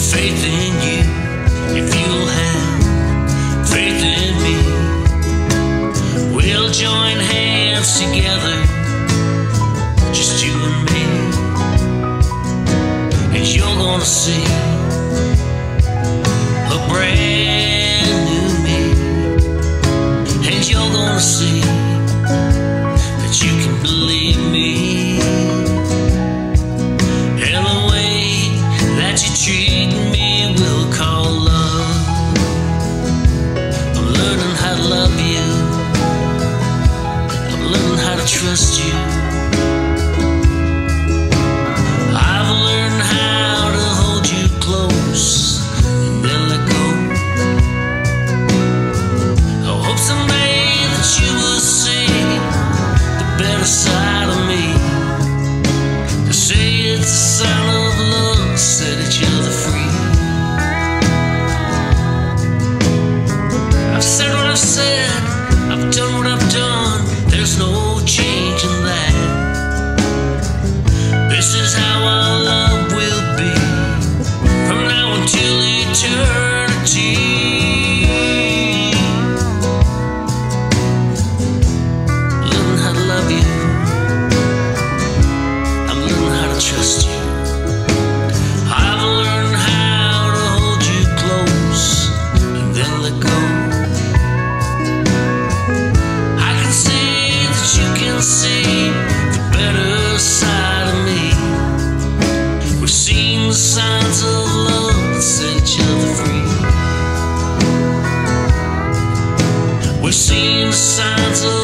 faith in you, if you'll have faith in me, we'll join hands together, just you and me, and you're gonna see a brand new me, and you're gonna see that you can believe me, and the way that you treat me will call love. I'm learning how to love you, I'm learning how to trust you, I've learned how to hold you close and then let go. I hope someday that you will see the better side of me. They say it's a sign of love, set each other free. I've said what I've said, I've done what I've done, there's no change in that. This is how our love will be, from now until eternity. Learning how to love you, I'm learning how to trust you, I've learned how to hold you close and then let go. I can see that you can see the better side of me. We've seen the signs of love that set each other free. We've seen the signs of